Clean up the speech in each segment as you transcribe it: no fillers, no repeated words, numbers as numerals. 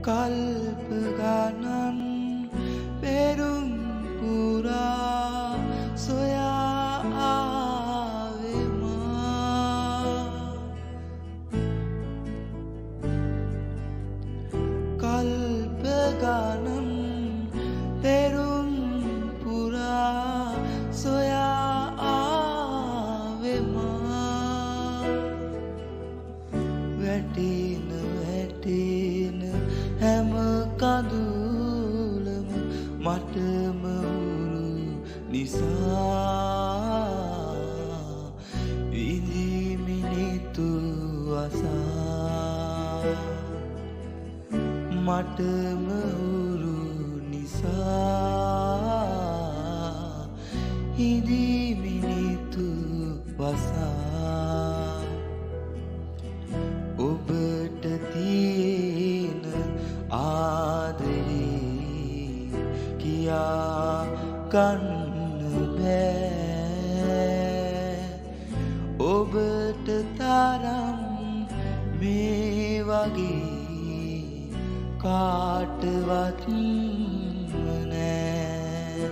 කල්ප ගණන් පෙරුම් පුරා සොයා ආවේ මා. කල්ප ගණන් පෙරුම් පුරා සොයා ආවේ මා. වැටෙන වැටෙන හැම කඳුලම මටම උරු නිසා විඳිමිනිතු අසා. මටම උරු නිසා හිඳිමිනිතු වසා. ඔබට තියෙන ආදරේ කියා ගන්න බෑ. ඔබට තරම් මේ වගේ කාටවත් නෑ.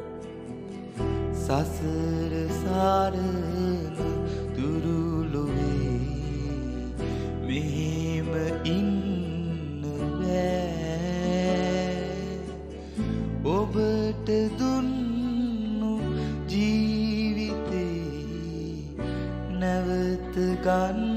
සසර සරණ දුරුලොවේ මෙහෙම ඉන්න බෑ. ඔබට දුන්නු ජීවිතේ නැවත ගන්න